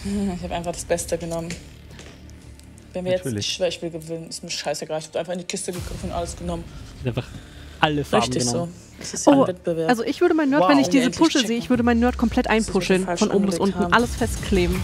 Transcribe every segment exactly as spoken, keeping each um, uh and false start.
Ich habe einfach das Beste genommen. Wenn wir Natürlich. jetzt das Schwerspiel gewinnen, ist mir scheißegal. Ich habe einfach in die Kiste gegriffen und alles genommen. Einfach alle Farben Richtig genommen. so. Das ist ja Oh, ein Wettbewerb. also ich würde meinen Nerd, Wow. wenn ich diese Endlich Pusche checken. sehe, ich würde meinen Nerd komplett Das ist einpushen. falsch Von oben bis angelegt unten. haben. Alles festkleben.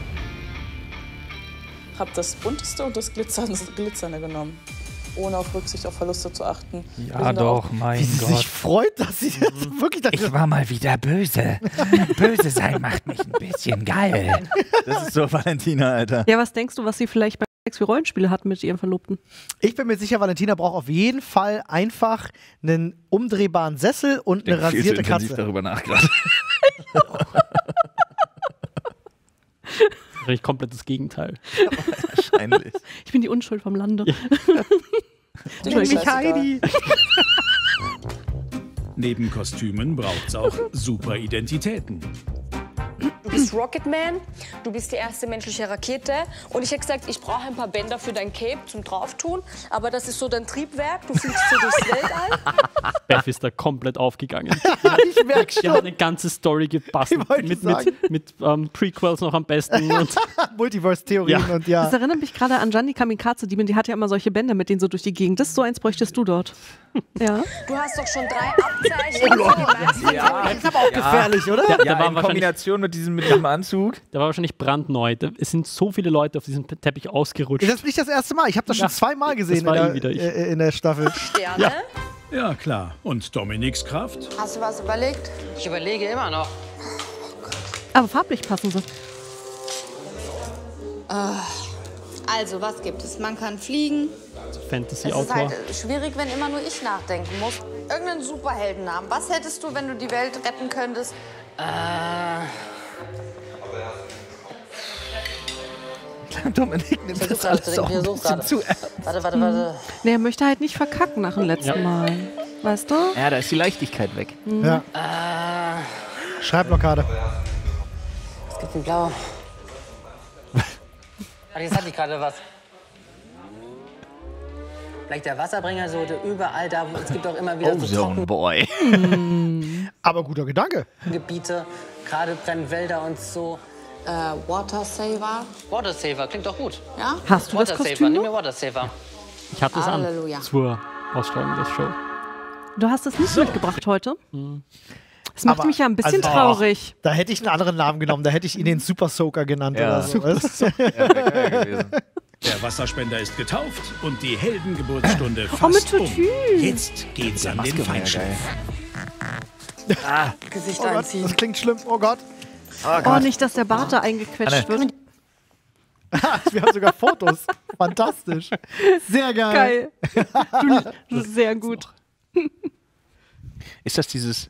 Hab das bunteste und das glitzernde, glitzernde genommen. Ohne auf Rücksicht auf Verluste zu achten. Wir Ja sind da doch, auch- mein Wie sie Gott. sich freut, dass sie jetzt wirklich das Ich war mal wieder böse. Böse sein macht mich ein bisschen geil. Das ist so Valentina, Alter. Ja, was denkst du, was sie vielleicht bei Sex wie Rollenspiele hat mit ihrem Verlobten? Ich bin mir sicher, Valentina braucht auf jeden Fall einfach einen umdrehbaren Sessel und eine rasierte Katze. darüber nachgedacht. Eigentlich komplett das Gegenteil. Wahrscheinlich. Ich bin die Unschuld vom Lande. Die Nenn mich scheißegal. Heidi. Neben Kostümen braucht's auch super Identitäten. Du bist Rocketman, du bist die erste menschliche Rakete. Und ich habe gesagt, ich brauche ein paar Bänder für dein Cape zum Drauftun. Aber das ist so dein Triebwerk, du fliegst so durchs Weltall. Beth ist da komplett aufgegangen. Ich merke Die hat schon. eine ganze Story gebastelt. Ich wollte Mit, sagen. mit, mit ähm, Prequels noch am besten. Und Multiverse-Theorien Ja. und ja. Das erinnert mich gerade an Gianni Kamikaze, die, die hat ja immer solche Bänder mit denen so durch die Gegend. Das ist so eins bräuchtest du dort. Ja. Du hast doch schon drei Abzeichen. für die meisten. Ja, Das ist aber auch gefährlich, oder? der, der, ja war in wahrscheinlich, Kombination mit diesem, mit diesem Anzug. der war wahrscheinlich brandneu. Da- Es sind so viele Leute auf diesem Teppich ausgerutscht. Das ist nicht das erste Mal. Ich habe das schon Ja, zweimal gesehen das war in, ihn wieder, ich. der, äh, in der Staffel. Sterne. Ja, klar. Und Dominiks Kraft? Hast du was überlegt? Ich überlege immer noch. Aber farblich passen sie. Also, was gibt es? Man kann fliegen. Es ist Fantasy-Autor. halt äh, schwierig, wenn immer nur ich nachdenken muss. Irgendeinen Superheldennamen. Was hättest du, wenn du die Welt retten könntest? Dominik nimmt das gerade alles zu auch denken, ein wir bisschen suchen zu ernst. Warte, warte, warte. Nee, er möchte halt nicht verkacken nach dem letzten Ja. Mal. Weißt du? Ja, da ist die Leichtigkeit weg. Ja. Schreibblockade. Es gibt ein Blau. Ach, jetzt hatte ich gerade was. Vielleicht der Wasserbringer, so der überall da, wo es gibt auch immer wieder so Ozone Boy. Aber guter Gedanke. Trockengebiete, gerade brennen Wälder und so. Äh, Water Saver. Water Saver, klingt doch gut. Ja? Hast du das Water Saver, Kostüm nimm mir noch? Water Saver. Ich hatte es an Halleluja. zur Ausstrahlung der Show. Du hast es nicht mitgebracht heute. Das macht Aber- mich ja ein bisschen also- traurig. Da hätte ich einen anderen Namen genommen. Da hätte ich ihn den Super Soaker genannt Ja. oder so. weißt du? Ja, wär geil gewesen. Der Wasserspender ist getauft und die Heldengeburtsstunde Oh, mit fast um. Tutu. Jetzt geht's an den Maske war ja Feinschliff. geil. Gesicht Oh Gott, einziehen. das klingt schlimm. Oh Gott. Oh, nicht, dass der Bart da eingequetscht Anne. wird. Wir haben sogar Fotos. Fantastisch. Sehr geil. Geil. Du, sehr gut. Ist das dieses.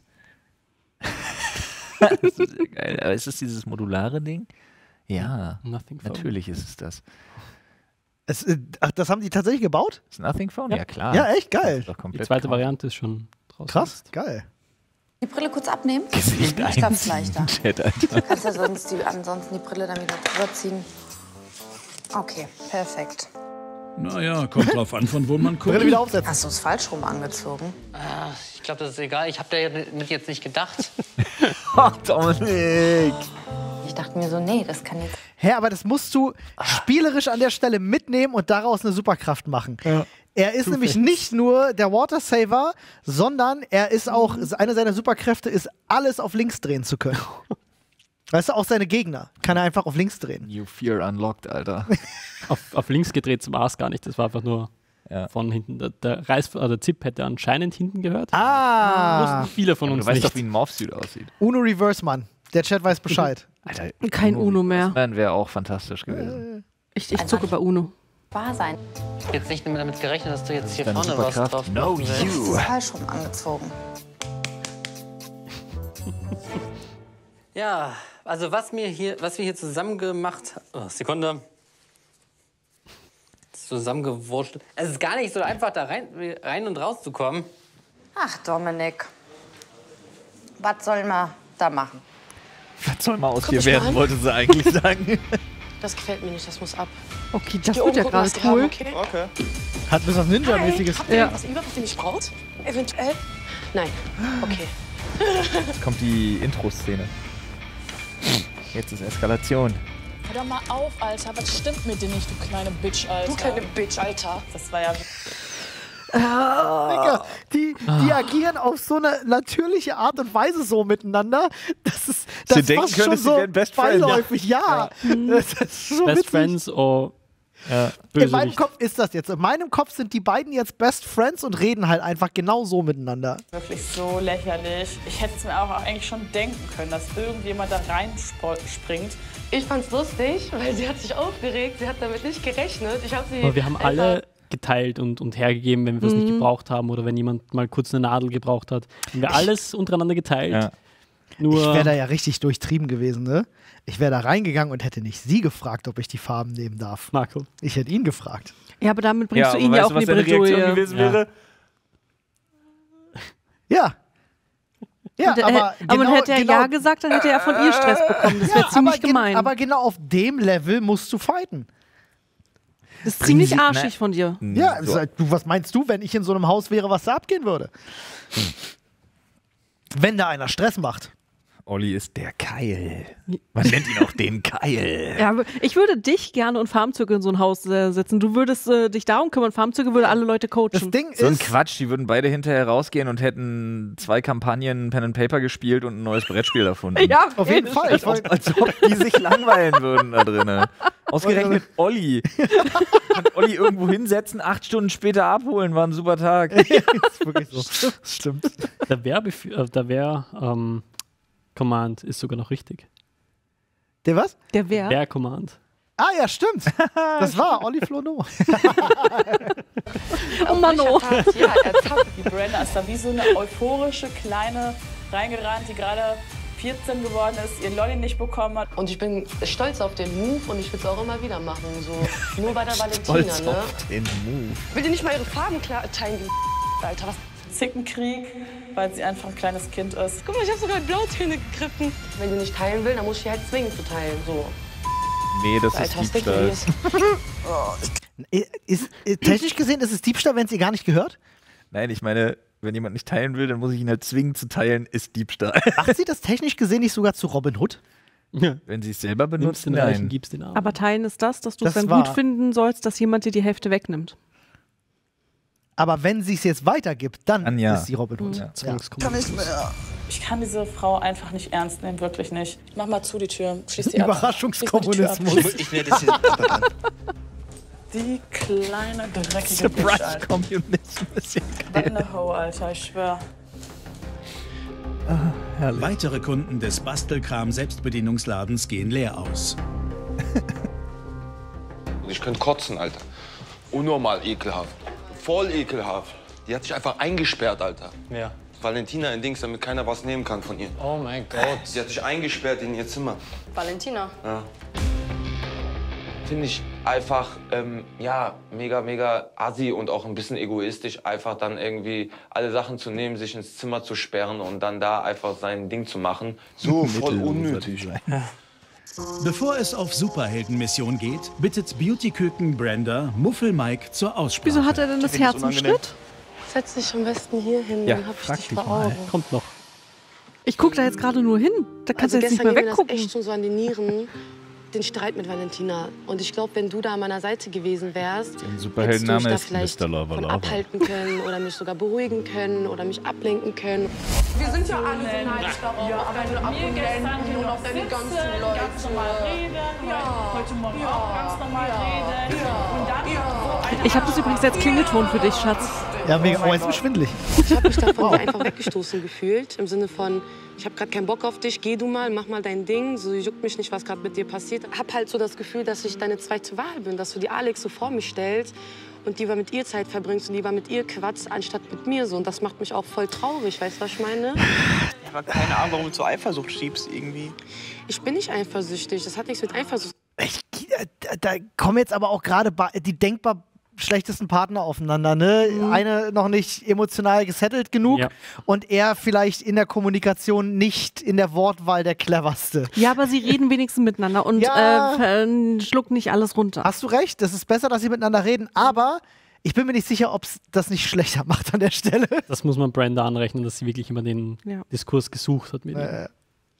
Das ist sehr geil. Aber ist das dieses modulare Ding? Ja, Nothing Phone. natürlich ist es das. Es, äh, ach, das haben die tatsächlich gebaut? Ist Nothing Phone? Ja, klar. Ja, echt Das geil. ist doch komplett Die zweite kaum. Variante ist schon draußen. Krass, geil. Die Brille kurz abnehmen? Gesicht Ich glaub's leichter. einziehen, Chat, Alter. Kannst du sonst die, ansonsten die Brille dann wieder drüber ziehen? Okay, perfekt. Naja, kommt drauf an, von wo man Brille guckt. wieder aufsetzen. Hast du es falsch rum angezogen? Ah, ich glaube, das ist egal. Ich habe damit jetzt nicht gedacht. Ach, Dominik. Ich dachte mir so, nee, das kann jetzt... Hä, aber das musst du spielerisch an der Stelle mitnehmen und daraus eine Superkraft machen. Er ist nämlich nicht nur der Water Saver, sondern er ist auch, eine seiner Superkräfte ist, alles auf links drehen zu können. Weißt du, auch seine Gegner kann er einfach auf links drehen. New Fear unlocked, Alter. Auf, auf links gedreht war es gar nicht. Das war einfach nur Ja. von hinten. Der, der, Reiß, oder der Zip hätte anscheinend hinten gehört. Ah, Wussten viele von Du uns weißt nicht. doch, wie ein Morph-Suit aussieht. Uno Reverse Mann. Der Chat weiß Bescheid. Alter, Kein Uno mehr. Das wäre auch fantastisch gewesen. Ich, ich zucke bei Uno. Wahr sein. Jetzt nicht damit gerechnet, dass du jetzt hier Deine vorne was Superkraft? drauf No, machen willst. Das you. ist falsch rum angezogen. Ja, also was, mir hier, was wir hier zusammen gemacht haben. Oh, Sekunde. Zusammengewurschtelt. Es ist gar nicht so einfach, da rein, rein und rauszukommen. Ach, Dominik. Was soll man da machen? Was soll mal aus Guck dir mich werden, mal an. wollte sie eigentlich sagen. Das gefällt mir nicht, das muss ab. Okay, das Geh wird ja oben gucken, gerade was die haben, cool. okay? Hat bis was Ninja-mäßiges. Habt ihr Ja. was über, was ihr nicht braucht? Eventuell? Nein. Okay. Jetzt kommt die Intro-Szene. Jetzt ist Eskalation. Hör doch mal auf, Alter. Was stimmt mit dir nicht, du kleine Bitch, Alter? Du kleine Bitch, Alter. Das war ja... Ah, Digga, die, die Ah. agieren auf so eine natürliche Art und Weise so miteinander. Das ist das Sie ist denken fast können, schon sie so wären Best Friends. beiläufig. Ja, Das ist so Best witzig. Friends oder ja, In meinem Bösewicht. Kopf ist das jetzt. In meinem Kopf sind die beiden jetzt Best Friends und reden halt einfach genau so miteinander. Wirklich so lächerlich. Ich hätte es mir auch eigentlich schon denken können, dass irgendjemand da reinspringt. Ich fand's lustig, weil sie hat sich aufgeregt. Sie hat damit nicht gerechnet. Ich hab sie Aber wir haben einfach- alle geteilt und, und hergegeben, wenn wir es nicht gebraucht haben oder wenn jemand mal kurz eine Nadel gebraucht hat. Haben wir alles untereinander geteilt. Ja. Nur Ich wäre da ja richtig durchtrieben gewesen, ne? Ich wäre da reingegangen und hätte nicht sie gefragt, ob ich die Farben nehmen darf. Marco. Ich hätte ihn gefragt. Ja, aber damit bringst Ja, du aber ihn ja weißt auch du, in was die seine Reaktion Bredouille. gewesen Ja. wäre? Ja. Ja, Und, äh, aber, aber genau, hätte er genau, ja gesagt, dann hätte er von ihr Stress bekommen. Das wäre ja, ziemlich aber, gen- gemein. aber genau auf dem Level musst du fighten. das ist ziemlich Sie- arschig ne- von dir. Ja, so. ist halt- du, was meinst du, wenn ich in so einem Haus wäre, was da abgehen würde? Wenn da einer Stress macht. Olli ist der Keil. Man nennt ihn auch den Keil. Ja, aber ich würde dich gerne und Farmzüge in so ein Haus äh, setzen. Du würdest äh, dich darum kümmern. Farmzüge würde alle Leute Das coachen. Ding So ein ist, Quatsch, die würden beide hinterher rausgehen und hätten zwei Kampagnen Pen and Paper gespielt und ein neues Brettspiel erfunden. ja, auf jeden Fall. Als Ich ob, wollt, als ob die sich langweilen würden da drinnen. Ausgerechnet Olli. Und Olli irgendwo hinsetzen, acht Stunden später abholen, war ein super Tag. das ist wirklich so. Das stimmt. Der Werbefü- äh, der Wehr ähm, Command ist sogar noch richtig. Der was? Der wer? Wehr Command. Ah ja, stimmt. Das war Olli Flono. Oh Mann, oh. Ertappt, ja, ertappt. Die Brenda ist da wie so eine euphorische Kleine reingerannt, die gerade vierzehn geworden ist, ihren Lolli nicht bekommen hat. Und ich bin stolz auf den Move und ich würde es auch immer wieder machen. So. Nur bei der Valentina, Stolz ne? auf den Move. Will dir nicht mal ihre Farben klar teilen, die Alter. Was? Zickenkrieg, weil sie einfach ein kleines Kind ist. Guck mal, ich habe sogar Blautöne gegriffen. Wenn sie nicht teilen will, dann muss ich sie halt zwingen zu teilen. So. Nee, das Alter, was ist denkt ihr, Diebstahl. wie es- Ist, ist, technisch gesehen ist es Diebstahl, wenn es ihr gar nicht gehört? Nein, ich meine, wenn jemand nicht teilen will, dann muss ich ihn halt zwingen zu teilen, ist Diebstahl. Macht sie das technisch gesehen nicht sogar zu Robin Hood? Wenn sie es selber Nimmst benutzt, den Reichen, nein. gibst den Armen. Aber teilen ist das, dass du es Das dann war- gut finden sollst, dass jemand dir die Hälfte wegnimmt. Aber wenn sie es jetzt weitergibt, dann Dann ja. ist sie Robin Hood. Ja. Zwangskommando. Ich kann diese Frau einfach nicht ernst nehmen, wirklich nicht. Mach mal zu die Tür, schließ die ab. Überraschungskommunismus. Ich werde das hier. Die kleine, dreckige Bitch, Alter. Surprise Kommunismus. Was eine Ho, Alter, ich schwör. Weitere Kunden des Bastelkram-Selbstbedienungsladens gehen leer aus. Ich könnte kotzen, Alter. Unnormal ekelhaft. Voll ekelhaft. Die hat sich einfach eingesperrt, Alter. Ja. Valentina in Dings, damit keiner was nehmen kann von ihr. Oh mein Gott. Sie hat sich eingesperrt in ihr Zimmer. Valentina. Ja. Finde ich einfach, ähm, ja, mega, mega assi und auch ein bisschen egoistisch, einfach dann irgendwie alle Sachen zu nehmen, sich ins Zimmer zu sperren und dann da einfach sein Ding zu machen. So voll unnötig. Bevor es auf Superheldenmission geht, bittet Beauty-Küken Brenda Muffel Mike zur Aussprache. Wieso hat er denn das Herz im Schnitt? Setz dich am besten hier hin, Ja, dann hab ich frag dich dich vor mal. Augen. Kommt noch. Ich gucke da jetzt gerade nur hin. Da kannst Also du jetzt nicht gestern mehr ging mir das weggucken. echt schon so an die Nieren, den Streit mit Valentina. Und ich glaube, wenn du da an meiner Seite gewesen wärst, hättest du mich Superheldenname da ist vielleicht Mister Lava von Lava. abhalten können oder mich sogar beruhigen können oder mich ablenken können. Wir sind ja alle so neidisch darauf, ja, aber deine Abonnenten und auf deine ganzen Leute. Ganz normal reden, heute Morgen auch ganz normal reden. Und dann Ich habe das übrigens als Klingelton für dich, Schatz. Ja, mega. Oh, jetzt ist mir schwindelig. Ich habe mich davon einfach weggestoßen gefühlt, im Sinne von, ich habe gerade keinen Bock auf dich, geh du mal, mach mal dein Ding, so juckt mich nicht, was gerade mit dir passiert. Hab halt so das Gefühl, dass ich deine zweite Wahl bin, dass du die Alex so vor mich stellst und lieber mit ihr Zeit verbringst und lieber mit ihr quatschst, anstatt mit mir so. Und das macht mich auch voll traurig, weißt du, was ich meine? Ja, aber keine Ahnung, warum du zur Eifersucht schiebst irgendwie. Ich bin nicht eifersüchtig, das hat nichts mit Eifersucht. Ich, da, da kommen jetzt aber auch gerade ba- die denkbar schlechtesten Partner aufeinander. Ne? Mhm. Eine noch nicht emotional gesettelt genug Ja. und er vielleicht in der Kommunikation nicht in der Wortwahl der cleverste. Ja, aber sie reden wenigstens miteinander und Ja. äh, ver- schlucken nicht alles runter. Hast du recht, das ist besser, dass sie miteinander reden, aber ich bin mir nicht sicher, ob es das nicht schlechter macht an der Stelle. Das muss man Brenda anrechnen, dass sie wirklich immer den Ja. Diskurs gesucht hat mit ihm. Äh,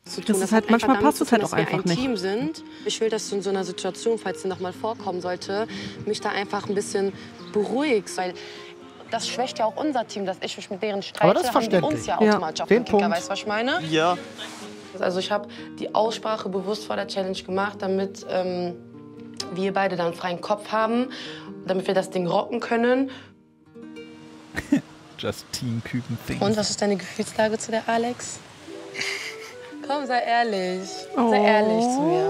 Zu tun. Das ist Das halt, hat manchmal einfach passt es halt auch damit zu tun, einfach dass wir nicht. ein Team sind. Ich will, dass du in so einer Situation, falls sie noch mal vorkommen sollte, mich da einfach ein bisschen beruhigst, weil das schwächt ja auch unser Team, dass ich mich mit deren streite, Aber das ist haben die verständlich. uns ja Ja. automatisch auf Den den Kicker, Punkt. weißt du, was ich meine? Ja. Also ich habe die Aussprache bewusst vor der Challenge gemacht, damit ähm, wir beide dann einen freien Kopf haben, damit wir das Ding rocken können. Just Team Küken Thing. Und was ist deine Gefühlslage zu der Alex? Komm, sei ehrlich. Oh. Sei ehrlich zu mir.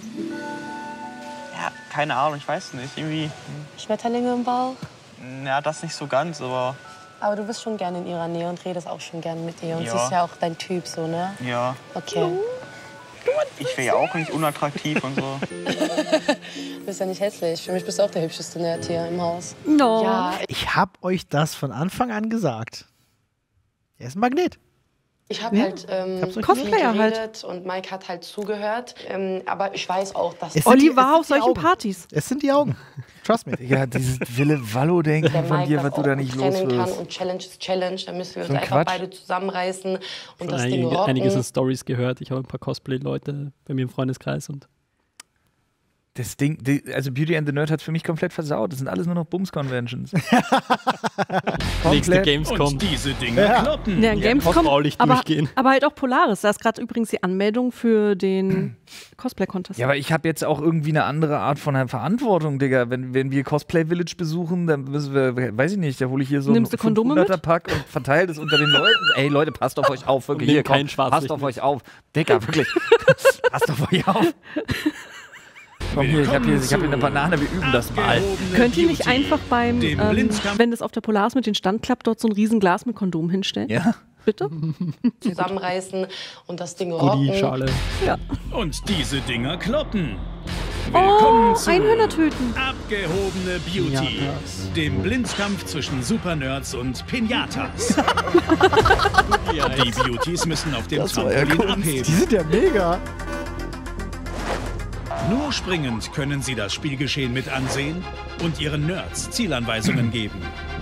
Ja, keine Ahnung, ich weiß nicht. Irgendwie, Schmetterlinge im Bauch? ja, das nicht so ganz, aber Aber du bist schon gerne in ihrer Nähe und redest auch schon gerne mit ihr. Und Ja. sie ist ja auch dein Typ, so, ne? ja. Okay. Ich wäre ja auch nicht unattraktiv und so. Du bist ja nicht hässlich. Für mich bist du auch der hübscheste Nerd hier im Haus. No. Ja, Ich hab euch das von Anfang an gesagt. Er ist ein Magnet. ich habe Ja. halt ähm, hab's euch viel Cosplayer halt. geredet und Mike hat halt zugehört. Ähm, aber ich weiß auch, dass Es sind Olli die- es war sind auf die solchen Augen. Partys. Es sind die Augen. Trust me. Ja, dieses Wille-Wallo-Denken der von Mike dir, das was du auch da nicht gut los trennen kann. wirst. Und Challenge ist Challenge. Da müssen wir uns So ein einfach Quatsch. beide zusammenreißen und Schon das Ding einige, rocken. einiges an Stories gehört. Ich habe ein paar Cosplay-Leute bei mir im Freundeskreis und Das Ding, die, also Beauty and the Nerd hat für mich komplett versaut. Das sind alles nur noch Bums-Conventions. nächste Und Gamescom. diese Dinge Ja. kloppen. Ja, Gamescom, hausbaulich aber, durchgehen. aber halt auch Polaris. Da ist gerade übrigens die Anmeldung für den Cosplay-Contest. Ja, aber ich habe jetzt auch irgendwie eine andere Art von einer Verantwortung, Digga. Wenn, wenn wir Cosplay Village besuchen, dann müssen wir, weiß ich nicht, da hole ich hier so Nimmst du Kondome mit? Pack und verteile das unter den Leuten. Ey, Leute, passt auf euch auf. Wirklich, Und hier, nehmt keinen komm, Schwarzlicht passt auf mit. euch auf. Digga, wirklich. Passt auf euch auf. Komm hier, ich habe hier, ich hab hier eine Banane, wir üben das mal. Könnt ihr nicht einfach beim, dem ähm, Blitzkampf- wenn das auf der Polaris mit den Stand klappt, dort so ein riesen Glas mit Kondom hinstellen? Ja. Bitte? zusammenreißen und das Ding rocken. Goodie-Schale. Und diese Dinger kloppen. Oh, Willkommen zu Einhörner töten. Abgehobene Beauty, Pinatas. dem Blindkampf zwischen Supernerds und Pinatas. Die Beauties müssen auf dem Trampolin Die abheben. sind ja mega. Nur springend können sie das Spielgeschehen mit ansehen und ihren Nerds Zielanweisungen geben.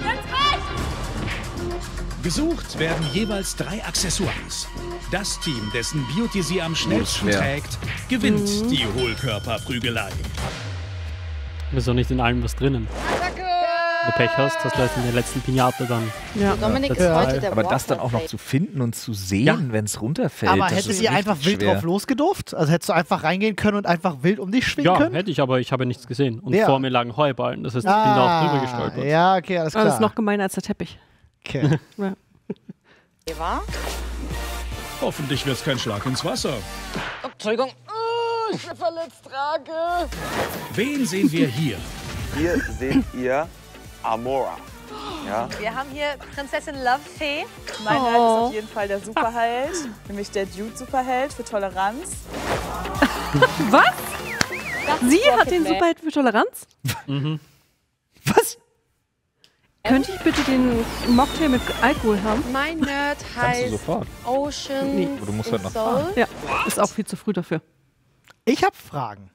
Gesucht werden jeweils drei Accessoires. Das Team, dessen Beauty sie am schnellsten schwer. trägt, gewinnt die Hohlkörperprügelei. Du bist doch nicht in allem was drinnen. Wenn du Pech hast, hast du halt in der letzten Pinata dann. Ja. Dominik ist Ja. heute der Aber das dann auch noch Walker-Face. zu finden und zu sehen, Ja. wenn es runterfällt. Aber das hättet ist ihr richtig einfach wild schwer. drauf losgedurft? Also hättest du einfach reingehen können und einfach wild um dich schwingen Ja, können? hätte ich, aber ich habe nichts gesehen. Und Ja. vor mir lagen Heuballen. Das heißt, ich bin da auch drüber gestolpert. Ja, okay, alles Aber klar. das ist noch gemeiner als der Teppich. okay. Ja. Eva? Hoffentlich wird's kein Schlag ins Wasser. Entschuldigung. Oh, ich bin verletzt, Trage. Wen sehen wir hier? Hier seht ihr Amora. Ja? Wir haben hier Prinzessin Lovefee. Mein Oh. Held ist auf jeden Fall der Superheld, nämlich der Dude-Superheld für Toleranz. Was? Das ist Sie hat Rocket den Man. Superheld für Toleranz? Mhm. Was? Könnte ich bitte den Mocktail mit Alkohol haben? Mein Nerd Kannst du heißt sofort. Ocean Nee. Aber du musst in halt noch Soul. fahren. Ja, ist auch viel zu früh dafür. Ich habe Fragen.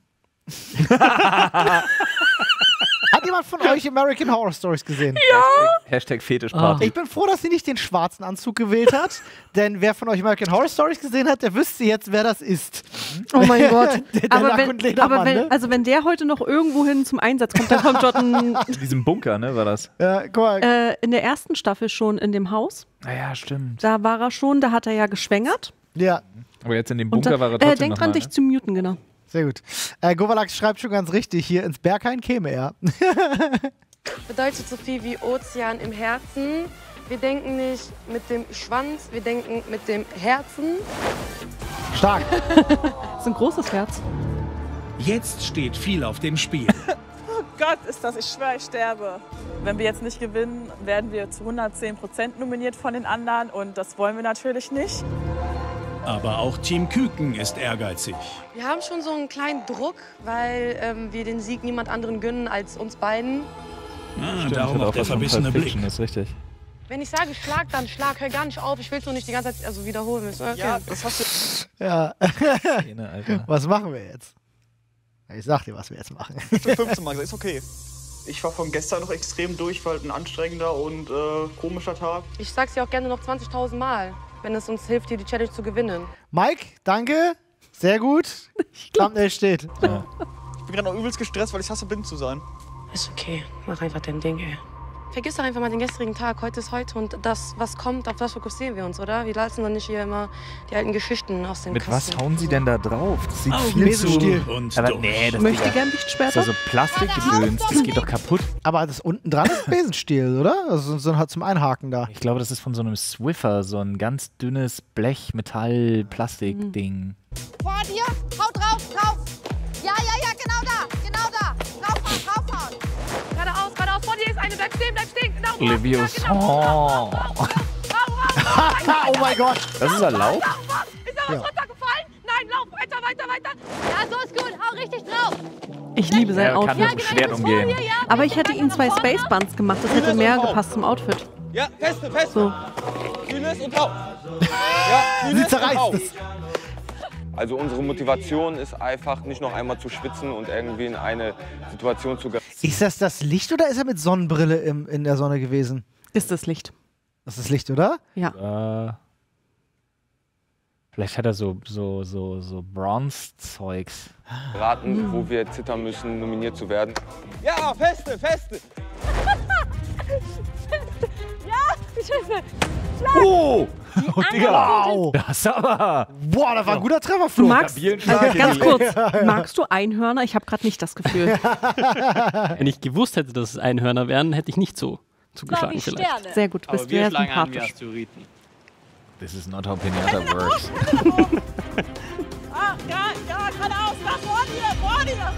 Hat jemand von euch American Horror Stories gesehen? Hashtag Fetischparty. Ich bin froh, dass sie nicht den schwarzen Anzug gewählt hat, denn wer von euch American Horror Stories gesehen hat, der wüsste jetzt, wer das ist. Oh mein Gott. Der, der aber Lack- wenn, und Ledermann, aber wenn, ne? also wenn der heute noch irgendwo hin zum Einsatz kommt, dann kommt dort ein, In diesem Bunker, ne, war das? Ja, guck mal. äh, in der ersten Staffel schon in dem Haus. Naja, stimmt. Da war er schon, da hat er ja geschwängert. Ja, Aber jetzt in dem Und Bunker da, war er äh, trotzdem denk noch dran, mal, dich ne? zu muten, genau. sehr gut. Äh, Govalax schreibt schon ganz richtig, hier ins Berghain käme er. Bedeutet so viel wie Ozean im Herzen. Wir denken nicht mit dem Schwanz, wir denken mit dem Herzen. Stark. Das ist ein großes Herz. Jetzt steht viel auf dem Spiel. Oh Gott, ist das, ich schwöre, ich sterbe. Wenn wir jetzt nicht gewinnen, werden wir zu hundertzehn Prozent nominiert von den anderen und das wollen wir natürlich nicht. Aber auch Team Küken ist ehrgeizig. Wir haben schon so einen kleinen Druck, weil ähm, wir den Sieg niemand anderen gönnen als uns beiden. Ah, Stimmt, darum hat auch auch der was von verbissene Pulp Blick. Fiction, Das ist richtig. Wenn ich sage Schlag, dann Schlag. Hör gar nicht auf. Ich will es nur nicht die ganze Zeit also wiederholen müssen. Okay. Ja, das hast du. Ja. Jene, Alter. Was machen wir jetzt? Ich sag dir, was wir jetzt machen. Ich bin fünfzehn Mal gesagt, ist okay. Ich war von gestern noch extrem durch, weil ein anstrengender und äh, komischer Tag. Ich sag's dir auch gerne noch zwanzigtausend Mal. wenn es uns hilft, hier die Challenge zu gewinnen. Mike, danke. Sehr gut. Thumbnail steht. Ja. Ich bin gerade noch übelst gestresst, weil ich hasse, blind zu sein. Ist okay. Mach einfach dein Ding, ey. Vergiss doch einfach mal den gestrigen Tag. Heute ist heute und das, was kommt, auf das fokussieren wir uns, oder? Wir lassen doch nicht hier immer die alten Geschichten aus den Mit Kasten. was hauen Sie denn da drauf? Das sieht Oh, viel zu... Besenstiel. Und Aber durch. nee, das Möchte ist gern Lichtsperre? ja so Plastikgedöns. Das geht doch kaputt. Aber das unten dran ist Besenstiel, oder? Also so halt zum Einhaken da. Ich glaube, das ist von so einem Swiffer, so ein ganz dünnes Blech, Metall, Plastik-Ding. Vor dir, hau drauf, drauf. Ja, ja, ja, genau da, genau da. Draufhauen, draufhauen. Geradeaus, geradeaus. Vor dir ist eine. Bleib stehen, bleib stehen. Genau. Leviosa. Genau. Oh mein Gott. Das ist erlaubt? Ist da was Ja. runtergefallen? Nein, lauf weiter, weiter, weiter. Ja, so ist gut. Hau richtig drauf. Ich liebe sein Er kann Outfit. mit dem Schwert umgehen. Aber ich hätte ihm zwei Space Buns gemacht. Das hätte mehr gepasst zum Outfit. Ja, feste, feste. So. Kühles und hau. Ja, Sie kühles und zerreißt hau. es. Also unsere Motivation ist einfach, nicht noch einmal zu schwitzen und irgendwie in eine Situation zu geraten. Ist das das Licht oder ist er mit Sonnenbrille im, in der Sonne gewesen? Ist das Licht. Das ist Licht, oder? Ja. Äh, vielleicht hat er so, so, so, so Bronze-Zeugs. geraten, wo wir zittern müssen, nominiert zu werden. Ja, feste, feste. Ja, Schüsse. Oh! Oh, Digga! Wow. Das ist aber... Boah, das war ein guter Treffer, Du Flo. magst, stabilen also Schlag ganz hingelegt. kurz, magst du Einhörner? Ich habe gerade nicht das Gefühl. Wenn ich gewusst hätte, dass es Einhörner wären, hätte ich nicht so zugeschlagen wie vielleicht. Sterne. Sehr gut, du bist sehr sympathisch. Theoreten. This is not how Pinata works. Ah, ja, ja, geradeaus. Da vor dir, vor dir.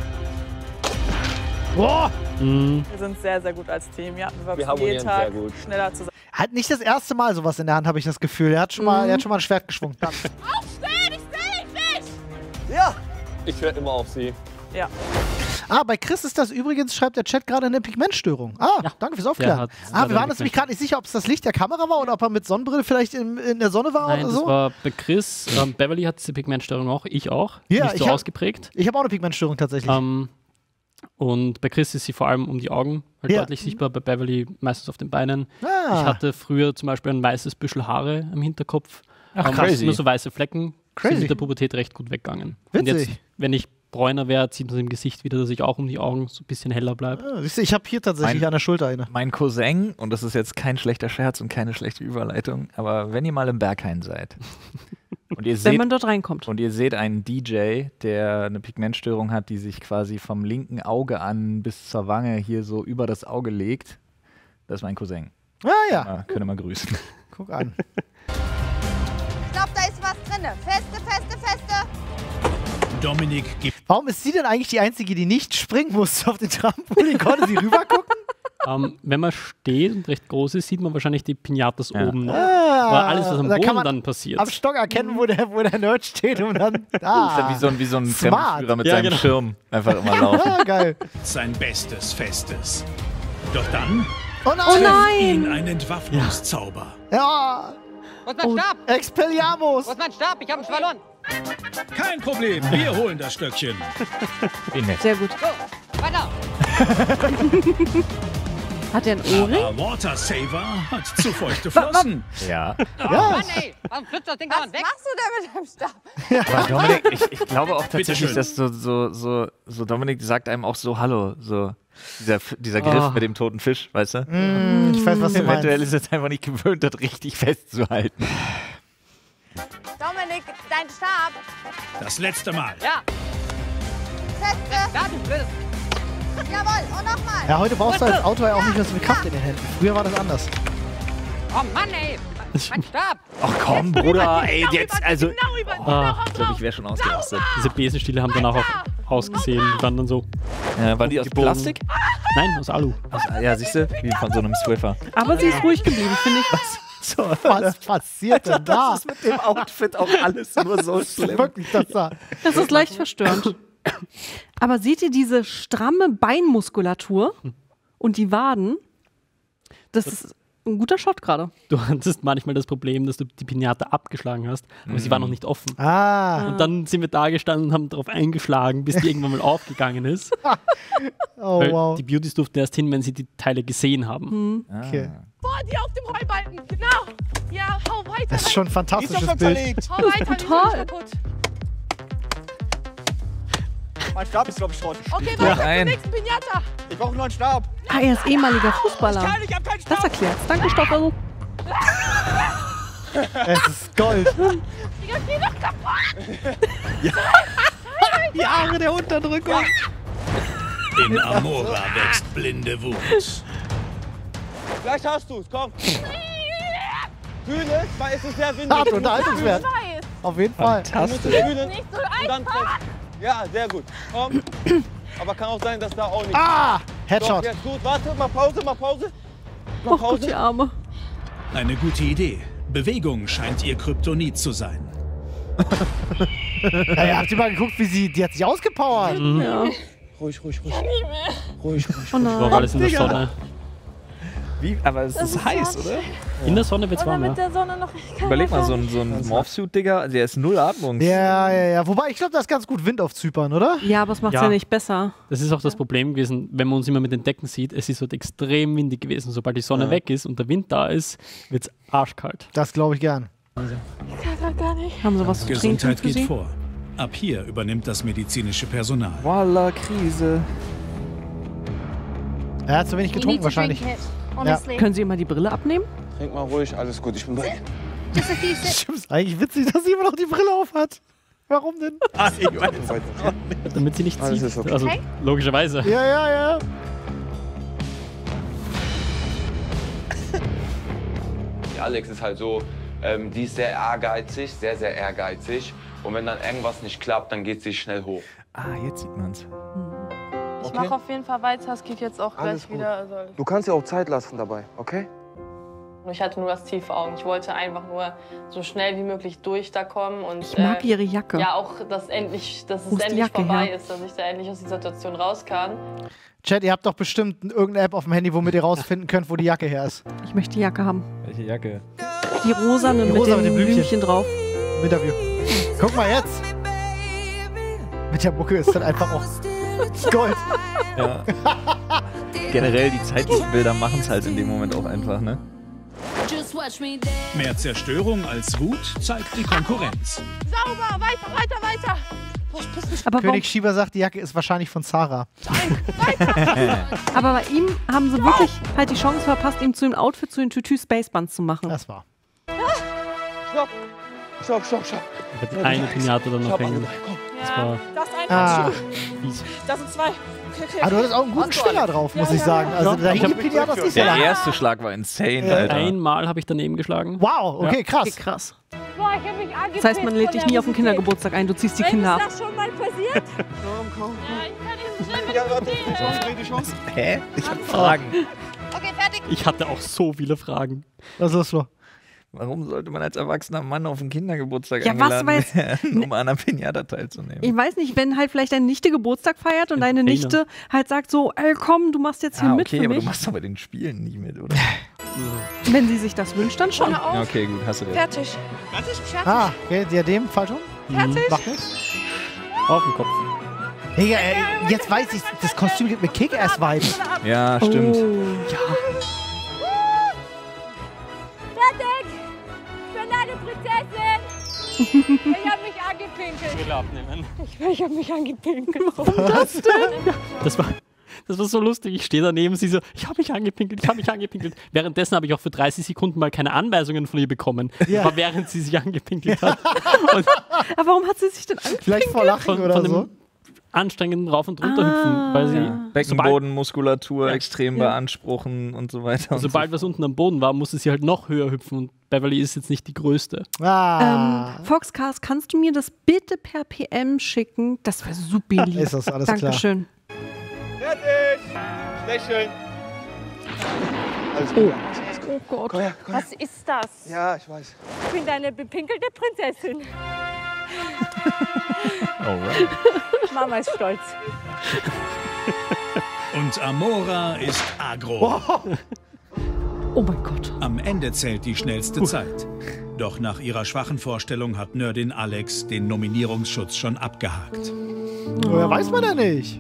Boah. Mhm. Wir sind sehr, sehr gut als Team. Ja, wir Wir wachsen harmonieren jeden Tag sehr gut. schneller zusammen. Hat nicht das erste Mal sowas in der Hand, habe ich das Gefühl. Er hat schon mal, er hat schon mal ein Schwert geschwungen. Aufstehen, ich sehe dich nicht. Ja. Ich höre immer auf sie. Ja. Ah, bei Chris ist das übrigens, schreibt der Chat gerade, eine Pigmentstörung. Ah, Ja. danke fürs Der Aufklären. hat Ah, leider wir waren eine uns nämlich gerade nicht sicher, ob es das Licht der Kamera war oder ob er mit Sonnenbrille vielleicht in, in der Sonne war Nein, oder das so. war bei Chris. Ähm, Beverly hat diese Pigmentstörung auch, ich auch. Ja, nicht so ich hab- ausgeprägt. Ich habe auch eine Pigmentstörung tatsächlich. Ähm, und bei Chris ist sie vor allem um die Augen halt Ja. deutlich sichtbar, bei Beverly meistens auf den Beinen. Ah. Ich hatte früher zum Beispiel ein weißes Büschel Haare am Hinterkopf. Ach, Ähm, crazy. Nur so weiße Flecken Crazy. sind mit der Pubertät recht gut weggegangen. Und Witzig. jetzt, wenn ich bräuner wäre, sieht man es im Gesicht wieder, dass ich auch um die Augen so ein bisschen heller bleibe. Ah, siehst du, ich habe hier tatsächlich Mein- an der Schulter eine. Mein Cousin, und das ist jetzt kein schlechter Scherz und keine schlechte Überleitung, aber wenn ihr mal im Berghain seid und ihr Wenn seht, man dort reinkommt. und ihr seht einen D J, der eine Pigmentstörung hat, die sich quasi vom linken Auge an bis zur Wange hier so über das Auge legt, das ist mein Cousin. Ah ja, Ah, könnt ihr mal grüßen. guck an. Ich glaube, da ist was drin. Feste, feste, feste. Dominik gibt Warum ist sie denn eigentlich die Einzige, die nicht springen musste auf den Trampolin? Konnte sie rübergucken? Ähm, wenn man steht und recht groß ist, sieht man wahrscheinlich die Pinatas Ja. oben noch. Ah, Aber alles, was am da kann Boden man dann passiert. am Stock erkennen, wo der, wo der Nerd steht und dann Das ist da. ja wie so ein, wie so ein Smart. Fremdenführer mit Ja, seinem genau. Schirm einfach immer laufen. Ah, geil. sein bestes Festes. Doch dann Oh Oh nein! ihn nein! ein Entwaffnungszauber. Ja! Wo ist mein Stab? Expelliarmus! Wo ist mein Stab? Ich hab ihn verloren. Kein Problem, wir holen das Stöckchen. Wie nett. Sehr gut. So, weiter. Hat er ein Ohrring? Aber Water Saver hat zu feuchte Flossen. Ja. Oh Mann, ey. Warum flitzt das Ding Was dauernd weg? machst du denn mit deinem Stab? Aber Dominik, ich, ich glaube auch tatsächlich, Bitteschön. dass so, so, so, so Dominik sagt einem auch so Hallo, so dieser, dieser Griff Oh. mit dem toten Fisch, weißt du? Mm, ich weiß, was du Eventuell meinst. ist er einfach nicht gewöhnt, das richtig festzuhalten. Dominik, dein Stab. Das letzte Mal. Ja, Feste. da, du blödes. Jawohl, und nochmal. Ja, heute brauchst du als Autor ja auch nicht mehr so viel Kraft in den Händen. Früher war das anders. Oh Mann, ey. Mein Stab. Ach komm, Bruder, ey, Genau jetzt, über- also. Genau über, Ah, genau Ich glaube, ich wäre schon ausgerastet. Diese Besenstiele haben danach auch ausgesehen. Die waren dann so. Ja, waren die aus Gebogen. Plastik? Nein, aus Alu. Aus, ja, siehst du, wie von so einem Swiffer. Aber sie ist ruhig geblieben, finde ich. So, Was passiert denn da? das ist mit dem Outfit auch alles nur so schlimm. Wirklich das da. Das ist leicht verstörend. Aber seht ihr diese stramme Beinmuskulatur und die Waden? Das ist ein guter Shot gerade. Du hattest manchmal das Problem, dass du die Pinata abgeschlagen hast, aber sie war noch nicht offen. Ah, Und dann sind wir da gestanden und haben darauf eingeschlagen, bis die irgendwann mal aufgegangen ist. oh Weil wow. die Beautys durften erst hin, wenn sie die Teile gesehen haben. Okay. vor dir auf dem Heubalken. Genau. Ja, hau weiter. Das ist schon ein Die ist fantastisches doch schon Bild. zerlegt. Hau weiter, die ist brutal. nicht kaputt. Mein Stab ist, glaube ich, Schrott. Okay, Ja, weiter ein. zum nächsten Pinata. Ich brauche einen neuen Stab. Ah, er ist ehemaliger Fußballer. Ich kann, ich hab keinen Stab. Das erklärt's. Danke, Stoffel. Es ist Gold. Digga, geh doch kaputt. Jahre der Unterdrückung. In Amora wächst blinde Wut. Vielleicht hast du es, komm. Fühl es, weil es ist sehr windig. Hart Du musst unterhaltungswert. Weiß. Auf jeden Fall. Du musst es fühlen Nicht so und dann einfach. treffen. Ja, sehr gut. Komm. Aber kann auch sein, dass da auch nicht. Ah! Doch, Headshot. jetzt gut. Warte, mal Pause, mal Pause. Mal Oh Gott, Pause. die Arme. Eine gute Idee. Bewegung scheint ihr Kryptonit zu sein. Ja, ja, habt ihr mal geguckt, wie sie, die hat sich ausgepowert. Ja. Ruhig, ruhig, ruhig. Ruhig, ruhig. Oh Das war nein. alles in der Sonne. Wie? Aber es ist heiß, oder? In der Sonne wird's Oder warm, mit ja. der Sonne noch. Überleg mal, so ein, so ein Morphsuit, Digga, der ist null Atmungs. Ja, ja, ja. Wobei, ich glaube, da ist ganz gut Wind auf Zypern, oder? Ja, aber es macht's ja. Ja. nicht besser. Das ist auch das Problem gewesen, wenn man uns immer mit den Decken sieht. Es ist halt extrem windig gewesen. Sobald die Sonne Ja. weg ist und der Wind da ist, wird's arschkalt. Das glaube ich gern. Ich kann grad gar nicht. Haben sie was zu trinken Gesundheit für geht sie? vor. Ab hier übernimmt das medizinische Personal. Voila, Krise. Er hat zu wenig getrunken wahrscheinlich. Honestly. Können Sie immer die Brille abnehmen? Trink mal ruhig, alles gut. Ich bin bei dir. Just a few sips. Stimmt, ist eigentlich witzig, dass sie immer noch die Brille auf hat. Warum denn? Ah, ich weiß. Damit sie nicht Alles zieht. ist okay. Also logischerweise. Ja, ja, ja. Die Alex ist halt so, ähm, die ist sehr ehrgeizig, sehr, sehr ehrgeizig. Und wenn dann irgendwas nicht klappt, dann geht sie schnell hoch. Ah, jetzt sieht man's. Ich Okay. mache auf jeden Fall weiter. Es geht jetzt auch Alles gleich gut. wieder. Also alles- Du kannst dir auch Zeit lassen dabei, okay? Ich hatte nur das Ziel vor Augen. Ich wollte einfach nur so schnell wie möglich durch da kommen und Ich mag ihre Jacke. ja auch, dass endlich, dass Wo es ist die endlich Jacke vorbei her? ist, dass ich da endlich aus dieser Situation raus kann. Chat, ihr habt doch bestimmt irgendeine App auf dem Handy, womit ihr rausfinden könnt, wo die Jacke her ist. Ich möchte die Jacke haben. Welche Jacke? Die rosane Die mit rosa dem mit dem Blümchen. Blümchen drauf. Im Interview. Guck mal jetzt. Mit der Mucke ist dann einfach auch Gold. Ja. Generell, die Zeitlupenbilder machen es halt in dem Moment auch einfach, ne? Mehr Zerstörung als Wut zeigt die Konkurrenz. Sauber, weiter, weiter, weiter. Boah, ich piss mich. Aber, warum, König Schieber sagt, die Jacke ist wahrscheinlich von Zara. aber bei ihm haben sie wirklich halt die Chance verpasst, ihm zu dem Outfit zu den Tütü Spacebands zu machen. Das war. Stopp. Stopp, stopp, stopp. Ich hatte eine Pinata dann noch Stopp, hängen. komm. Das Ja, war das ist ein Ah. Handschuh. fies. Das sind zwei. Okay, okay. Ah, du hattest auch einen guten Schwinger drauf, muss ich sagen. Also Ja, da ich hing die hab- Pinatas nicht so Der lang. erste Schlag war insane, Ja. Alter. Einmal habe ich daneben geschlagen. Wow, okay, Ja. krass. Okay, krass. Boah, ich hab mich angepisst Das heißt, man lädt von dich der nie auf den Musik. Kindergeburtstag ein, du ziehst die Wenn Kinder ab. ist das schon mal passiert? Komm, komm, Ja, ich kann nicht so schnell mit Ja, dem warte. Stehen. Chance, dreh die Chance. Hä? Ich hab Fragen. Okay, fertig. Ich hatte auch so viele Fragen. Was ist los, Flo? Warum sollte man als erwachsener Mann auf den Kindergeburtstag Ja, was eingeladen weiß- werden, um an einer Pinata teilzunehmen? Ich weiß nicht, wenn halt vielleicht deine Nichte Geburtstag feiert und deine Entertainer. Nichte halt sagt so, ey komm, du machst jetzt hier ah, mit okay, für aber mich. du machst doch bei den Spielen nicht mit, oder? Wenn sie sich das wünscht, dann schon. Ohne auf. Ja, okay, gut, hast du recht. Fertig. Fertig? Fertig. Ah, okay, Diadem, falsch rum? Fertig. Macht nichts. Auf dem Kopf. Digga, ey, jetzt weiß ich, das Kostüm gibt mir Kick-Ass-Vibes. Ja, stimmt. Oh. Fertig. Ich bin eine Prinzessin. Ich hab mich angepinkelt. Brille abnehmen. Ich, ich hab mich angepinkelt. Was denn? Das war, das war so lustig. Ich stehe daneben, sie so, ich habe mich angepinkelt, ich habe mich angepinkelt. Währenddessen habe ich auch für dreißig Sekunden mal keine Anweisungen von ihr bekommen. Ja. Das war während sie sich angepinkelt hat. Und Aber warum hat sie sich denn angepinkelt? Vielleicht vor Lachen von, oder von so. dem anstrengenden Rauf- und Runterhüpfen. Ah. Weil sie, Ja. sobald, Beckenbodenmuskulatur Ja. extrem Ja. beanspruchen und so weiter. Und sobald was unten am Boden war, musste sie halt noch höher hüpfen. Und Beverly ist jetzt nicht die größte. Ah. Ähm, Foxcast, kannst du mir das bitte per P M schicken? Das wäre super lieb. Ist das alles klar? Dankeschön. Fertig. Lächeln. Alles gut. Oh Gott. Komm her, komm her. Was ist das? Ja, ich weiß. Ich bin deine bepinkelte Prinzessin. Alright. Mama ist stolz. Und Amora ist agro. Oh mein Gott. Am Ende zählt die schnellste Zeit. Doch nach ihrer schwachen Vorstellung hat Nerdin Alex den Nominierungsschutz schon abgehakt. Woher weiß man ja nicht.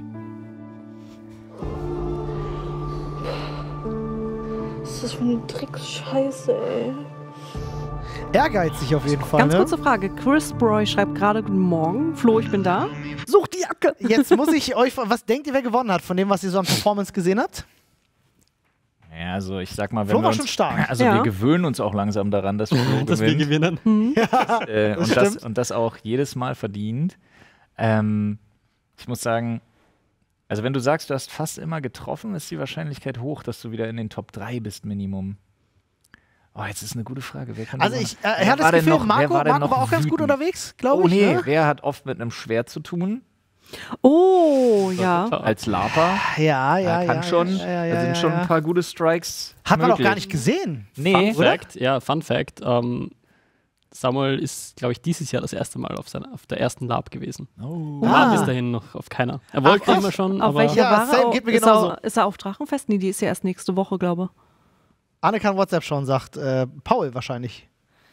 Was ist das für eine Drecksscheiße, ey. Ehrgeizig auf jeden Fall. Ganz ne? kurze Frage. Chris Broy schreibt gerade Guten Morgen. Flo, ich bin da. Such die Jacke. Jetzt muss ich euch, was denkt ihr, wer gewonnen hat, von dem, was ihr so an Performance gesehen habt? Ja, also ich sag mal, wenn Flo wir war uns, schon stark. Also Ja. wir gewöhnen uns auch langsam daran, dass wir Flo Dass wir gewinnen. gewinnen. Das, äh, Das und, das, stimmt. und das auch jedes Mal verdient. Ähm, ich muss sagen, also wenn du sagst, du hast fast immer getroffen, ist die Wahrscheinlichkeit hoch, dass du wieder in den Top drei bist, Minimum. Oh, jetzt ist eine gute Frage. Wer kann Also das ich machen? äh, Wer hatte war das denn Gefühl, noch- Marco, wer war denn Marco noch war auch ganz gut wütend? unterwegs, glaube Oh ich. nee, Ne? wer hat oft mit einem Schwert zu tun? Oh, ja. Als Lapa? Ja, ja, Er kann ja, schon. ja, ja, ja, da sind ja, schon ja. ein paar gute Strikes. Hat man auch möglich. gar nicht gesehen. Nee. Fun Fact, ja, Fun Fact. Ähm, Samuel ist, glaube ich, dieses Jahr das erste Mal auf, seiner, auf der ersten Lab gewesen. Oh. Er war Ah. bis dahin noch auf keiner. Er wollte Ach, immer schon, Auf aber welcher Ja, war same, er? geht mir ist, genauso. er ist er auf Drachenfest? Nee, die ist ja erst nächste Woche, glaube ich. Anne kann WhatsApp schauen, sagt äh, Paul wahrscheinlich.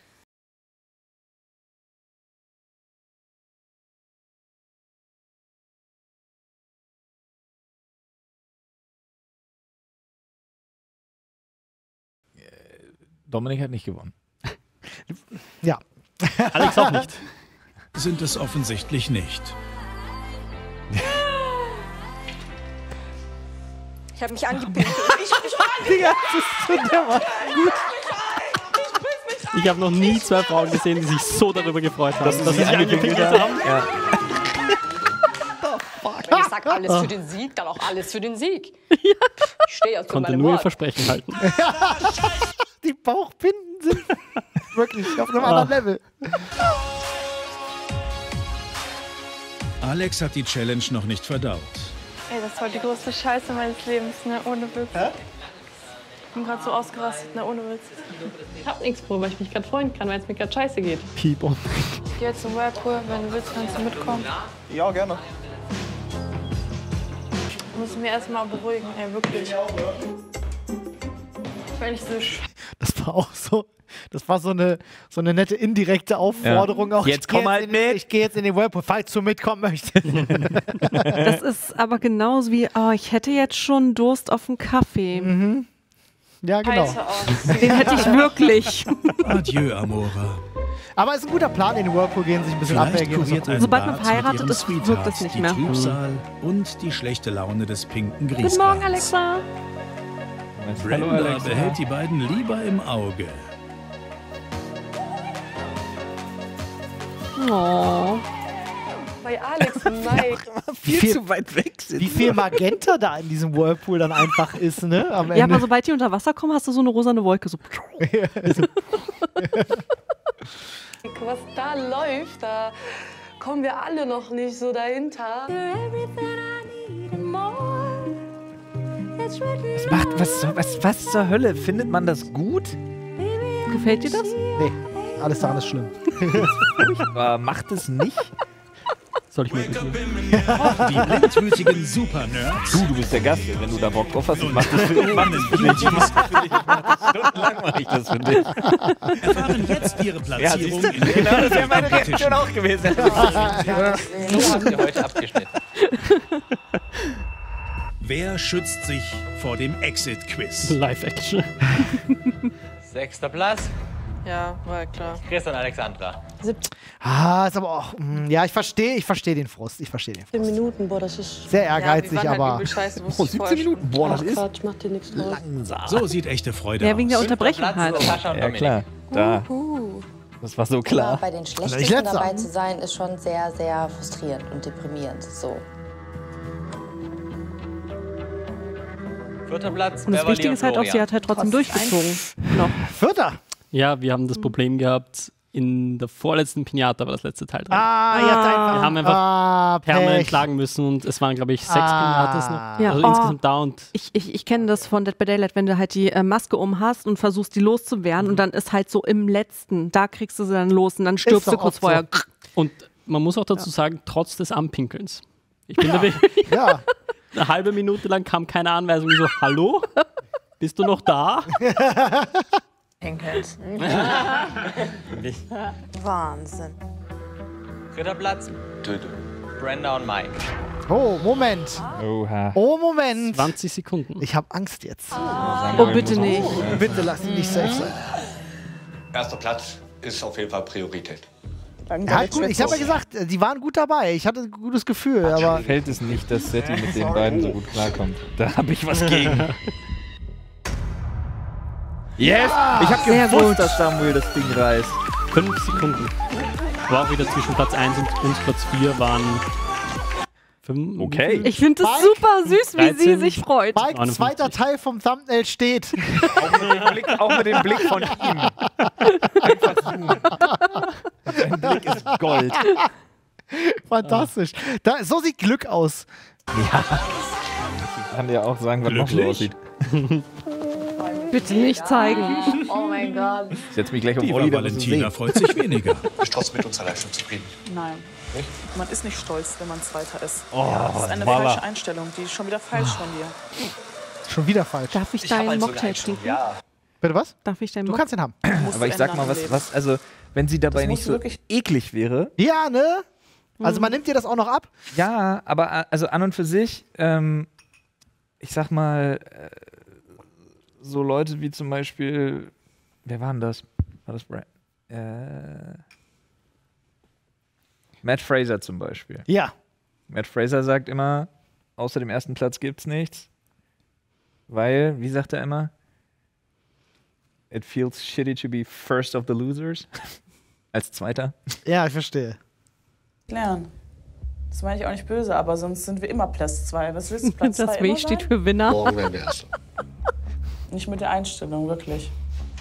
Dominik hat nicht gewonnen. Ja. Alex auch nicht. Sind es offensichtlich nicht. Ich habe mich angepinkelt. Ich, ich Digga, das ist so dermaßen gut. Ich habe noch nie zwei Frauen gesehen, die sich so darüber gefreut haben, dass, sie sie sich angepinkelt angepinkelt haben. haben. Wenn ich sag alles für den Sieg, dann auch alles für den Sieg. Ich stehe ja zu Konnte meinem nur ihr Wort. Versprechen halten. Die Bauchbinden sind wirklich auf einem Ah. anderen Level. Alex hat die Challenge noch nicht verdaut. Ey, das war die größte Scheiße meines Lebens, ne? Ohne Witz. Ich bin gerade so ausgerastet, ne? Ohne Witz. Ich hab nichts vor, weil ich mich gerade freuen kann, weil es mir gerade scheiße geht. Keep on. Ich geh jetzt zum Whirlpool, wenn du willst, kannst du mitkommen. Ja, gerne. Ich muss mich erst mal beruhigen, ey, wirklich. Wenn ich so sch Das war auch so, das war so eine, so eine nette indirekte Aufforderung. Ja. Auch, Jetzt ich geh komm halt in, mit. Ich gehe jetzt in den Whirlpool, falls du mitkommen möchtest. Das ist aber genauso wie, oh, ich hätte jetzt schon Durst auf einen Kaffee. Mhm. Ja, genau. scheiße aus. Den hätte ich wirklich. Adieu, Amora. Aber es ist ein guter Plan, in den Whirlpool gehen, sich ein bisschen Vielleicht abwägen. kuriert ein Sobald man Bad verheiratet mit ihrem ist, wirkt Sweetheart es nicht die mehr. Trübsal und die schlechte Laune des pinken Guten Griesgrams. Morgen, Alexa. Brenda behält die beiden lieber im Auge. Oh. Bei Alex, nein. Wie viel, zu weit weg sind. wie viel Magenta da in diesem Whirlpool dann einfach ist, ne? Am Ja, Ende. aber sobald die unter Wasser kommen, hast du so eine rosane Wolke. So. Was da läuft, da kommen wir alle noch nicht so dahinter. Was, macht, was, was, was zur Hölle? Findet man das gut? Gefällt dir das? Nee, alles daran ist schlimm. Aber macht es nicht? Soll ich mal Die blindwütigen Super-Nerds Du, du bist der Gast. Wenn du da Bock drauf hast, mach das für, mach das für dich. Stundenlang mache ich das für dich. erfahren jetzt ihre Ja, Platzierung siehst du? in der Genau, das wäre meine Competition. Reaktion auch gewesen. So habt ihr heute abgeschnitten. Wer schützt sich vor dem Exit-Quiz? Live-Action. Sechster Platz. Ja, war klar. Chris und Alexandra. Ah, ist aber auch. mm, Ja, ich verstehe ich verstehe den Frust. Ich verstehe den Frust. siebzehn Minuten, boah, das ist Sehr Ja, ehrgeizig, wir waren halt aber. übel scheiße, Oh, wusste ich vorher siebzehn Minuten? Boah, das Ach, ist Quatsch, mach dir nichts draus. langsam. So sieht echte Freude Ja, wegen der aus. Unterbrechung Platz, halt. Sascha und Ja, Dominik. klar. Da. Das war so Ja, klar. bei den nicht Schlechtesten letzter. dabei zu sein, ist schon sehr, sehr frustrierend und deprimierend. So. Vierter Platz. Und das Beverly Wichtige und ist halt auch, sie Florian. hat halt trotzdem durchgezogen. Noch. Vierter. Ja, wir haben das Problem gehabt, in der vorletzten Pinata war das letzte Teil drin. Ah, jetzt einfach. Wir haben einfach ah, permanent Pech. klagen müssen und es waren, glaube ich, sechs Ah. Pinatas noch. Ja. Also Oh. insgesamt da und Ich, ich, ich kenne das von Dead by Daylight, wenn du halt die äh, Maske um hast und versuchst, die loszuwerden und dann ist halt so im letzten, da kriegst du sie dann los und dann stirbst doch du kurz oft so. vorher. Und man muss auch dazu sagen, trotz des Anpinkelns. Ich bin da wirklich Ja. eine halbe Minute lang kam keine Anweisung, so, hallo? Bist du noch da? Pinkelt. Wahnsinn. Dritter Platz. Brenda und Mike. Oh, Moment. Oha. Oh, Moment. zwanzig Sekunden. Ich habe Angst jetzt. Oh, bitte nicht. Bitte lass ihn nicht safe sein. Erster Platz. ist auf jeden Fall Priorität. Ja, gut, ich habe ja gesagt, die waren gut dabei. Ich hatte ein gutes Gefühl, aber... Mir fällt es nicht, dass Setti mit den beiden so gut klarkommt. Da habe ich was gegen. Yes! Ja, ich habe sehr gewusst, gut. dass Samuel das Ding reißt. Fünf Sekunden. War auch wieder zwischen Platz eins und uns Platz vier waren... Fünf, okay. Ich finde es Mike, super süß, wie sie dreizehn, sich freut. Mike, neunundfünfzig. zweiter Teil vom Thumbnail steht. Auch mit dem Blick, auch mit dem Blick von ihm. Einfach zoomen. Sein Blick ist Gold. Fantastisch. Da, so sieht Glück aus. Ja. Ich kann dir auch sagen, was noch so aussieht. Bitte nicht zeigen. Oh mein Gott. Ich setze mich gleich auf Diva Olli, damit Valentina freut sich weniger. Bist trotzdem mit unserer Leistung zufrieden? Nein. Man ist nicht stolz, wenn man Zweiter ist. Oh, das ist eine voila. falsche Einstellung. Die ist schon wieder falsch von dir. Schon wieder falsch. Darf ich Ich hab deinen halt so Mocktail eine Einstellung, trinken? ja. Bitte was? Darf ich deinen Du Mocktail? kannst ihn haben. Aber ich sag mal, was, was, also, wenn sie dabei Das nicht musst du so wirklich- eklig wäre. Ja, ne? Also man nimmt dir das auch noch ab? Ja, aber äh, also an und für sich, ähm, ich sag mal, äh, so Leute wie zum Beispiel, wer war denn das? War das Brad? Äh, Matt Fraser zum Beispiel. Ja. Matt Fraser sagt immer, außer dem ersten Platz gibt's nichts. Weil, wie sagt er immer? It feels shitty to be first of the losers. Als Zweiter. Ja, ich verstehe. Lernen. Das meine ich auch nicht böse, aber sonst sind wir immer Platz zwei. Was willst du, Platz Das zwei W immer steht sein? für Winner. Morgen werden wir Erster. Nicht mit der Einstellung, wirklich.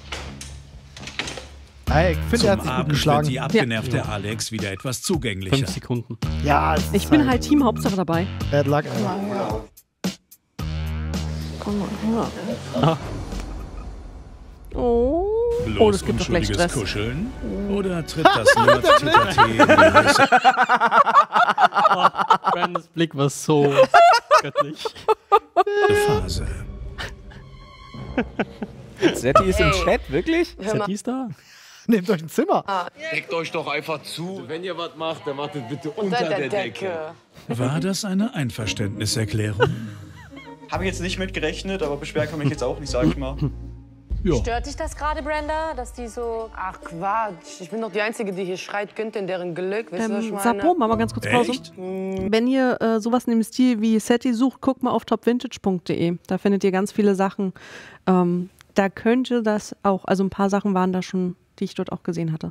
Ey, ich finde, er hat Zum sich gut Abend geschlagen. wird die abgenervte Alex wieder etwas zugänglicher. Fünf Sekunden. Ja, es Ich ist bin halt Team Hauptsache dabei. Bad luck, Alter. Komm mal her. Ah. Oh. Bloß Oh, das gibt doch gleich unschuldiges Stress. Kuscheln? Oder tritt das Nerd-Tittertee in die Hose? Brandons Blick war so göttlich. Phase. Setti ist im Ey. Chat, wirklich? Hör mal. Setti ist da? Nehmt euch ein Zimmer. Legt euch doch einfach zu. Wenn ihr was macht, dann macht es bitte unter, Unter der, der Decke. Decke. War das eine Einverständniserklärung? Habe ich jetzt nicht mitgerechnet, aber beschweren kann mich jetzt auch nicht, sag ich mal. Ja. Stört dich das gerade, Brenda, dass die so... Ach Quatsch, ich bin doch die Einzige, die hier schreit, gönnt in deren Glück. Weißt du, was ich Ähm, meine? Sapo, machen wir ganz kurz Pause. Echt? Wenn ihr äh, sowas in dem Stil wie Setti sucht, guckt mal auf topvintage punkt de. Da findet ihr ganz viele Sachen. Ähm, da könnte das auch, also ein paar Sachen waren da schon, die ich dort auch gesehen hatte.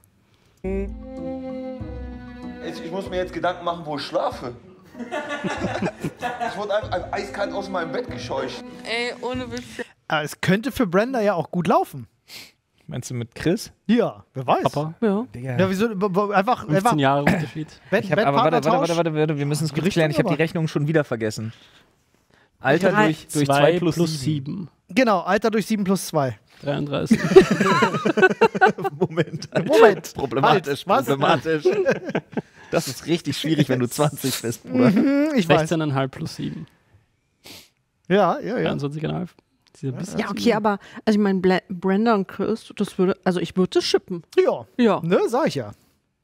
Ich muss mir jetzt Gedanken machen, wo ich schlafe. Ich wurde einfach eiskalt aus meinem Bett gescheucht. Ey, ohne Witz. Aber es könnte für Brenda ja auch gut laufen. Meinst du mit Chris? Ja, wer weiß. Papa? Ja. Digga. Ja, wieso? b- b- Einfach, einfach fünfzehn Jahre Unterschied. Bett, Ich hab, aber warte, warte, Bettpartnertausch. warte, warte, warte, wir müssen es kurz Richtung klären. Ich habe die aber. Rechnung schon wieder vergessen. Alter Drei- durch, durch zwei plus, sieben. sieben. Genau, Alter durch sieben plus zwei. dreiunddreißig. Moment. Alter. Moment. Problematisch, Halt, was? problematisch. Das ist richtig schwierig, wenn du zwanzig bist, Bruder. Mhm, ich weiß. sechzehn Komma fünf plus sieben. Ja, ja, ja. dreiundzwanzig Komma fünf. Ist ein bisschen Ja, okay, aber also ich meine, Bla- Brenda und Chris, das würde, also ich würde das schippen. Ja, Ja. ne, sag ich ja.